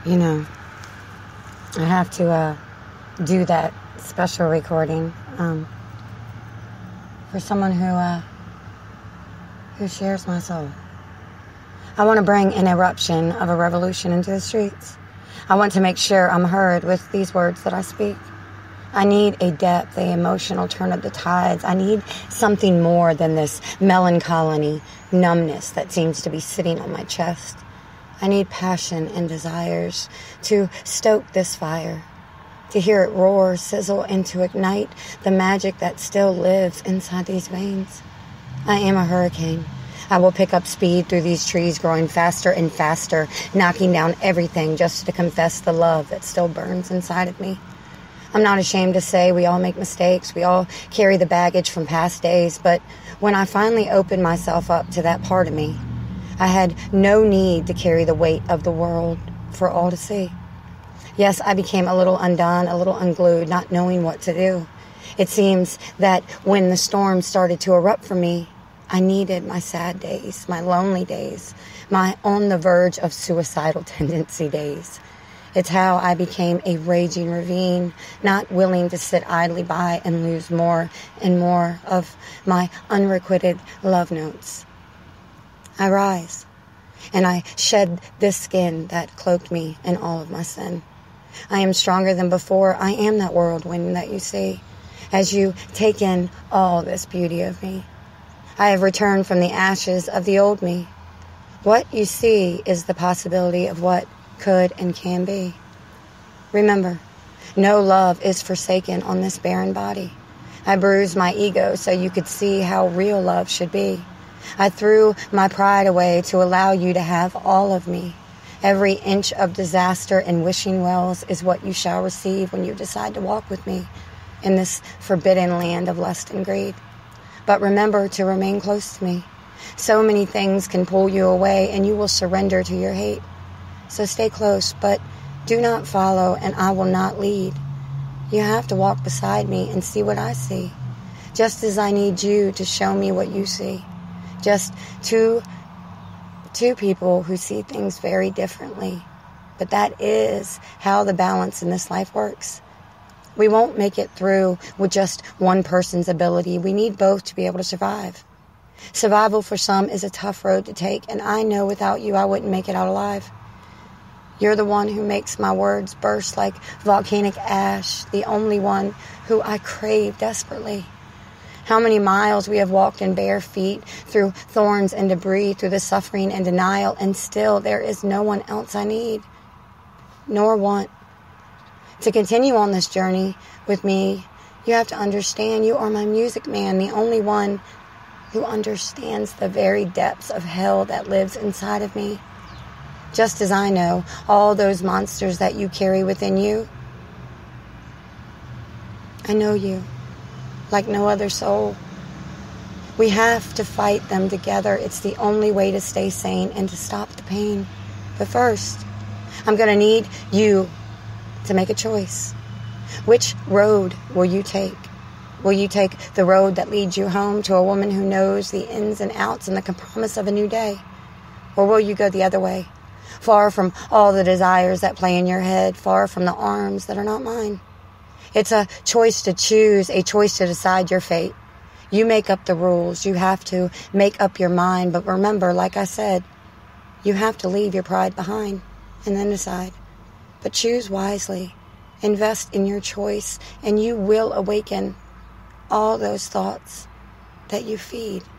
You know, I have to do that special recording for someone who shares my soul. I want to bring an eruption of a revolution into the streets. I want to make sure I'm heard with these words that I speak. I need a depth, a emotional turn of the tides. I need something more than this melancholy numbness that seems to be sitting on my chest. I need passion and desires to stoke this fire, to hear it roar, sizzle, and to ignite the magic that still lives inside these veins. I am a hurricane. I will pick up speed through these trees, growing faster and faster, knocking down everything just to confess the love that still burns inside of me. I'm not ashamed to say we all make mistakes. We all carry the baggage from past days. But when I finally opened myself up to that part of me, I had no need to carry the weight of the world for all to see. Yes, I became a little undone, a little unglued, not knowing what to do. It seems that when the storm started to erupt for me, I needed my sad days, my lonely days, my on the verge of suicidal tendency days. It's how I became a raging ravine, not willing to sit idly by and lose more and more of my unrequited love notes. I rise, and I shed this skin that cloaked me in all of my sin. I am stronger than before. I am that whirlwind that you see as you take in all this beauty of me. I have returned from the ashes of the old me. What you see is the possibility of what could and can be. Remember, no love is forsaken on this barren body. I bruised my ego so you could see how real love should be. I threw my pride away to allow you to have all of me. Every inch of disaster and wishing wells is what you shall receive when you decide to walk with me in this forbidden land of lust and greed. But remember to remain close to me. So many things can pull you away and you will surrender to your hate. So stay close, but do not follow and I will not lead. You have to walk beside me and see what I see, just as I need you to show me what you see. Just two people who see things very differently. But that is how the balance in this life works. We won't make it through with just one person's ability. We need both to be able to survive. Survival for some is a tough road to take, and I know without you I wouldn't make it out alive. You're the one who makes my words burst like volcanic ash, the only one who I crave desperately. How many miles we have walked in bare feet, through thorns and debris, through the suffering and denial, and still there is no one else I need, nor want. To continue on this journey with me, you have to understand you are my music man, the only one who understands the very depths of hell that lives inside of me. Just as I know all those monsters that you carry within you, I know you like no other soul. We have to fight them together. It's the only way to stay sane and to stop the pain. But first, I'm going to need you to make a choice. Which road will you take? Will you take the road that leads you home to a woman who knows the ins and outs and the promise of a new day? Or will you go the other way, far from all the desires that play in your head, far from the arms that are not mine? It's a choice to choose, a choice to decide your fate. You make up the rules. You have to make up your mind. But remember, like I said, you have to leave your pride behind and then decide. But choose wisely. Invest in your choice, and you will awaken all those thoughts that you feed.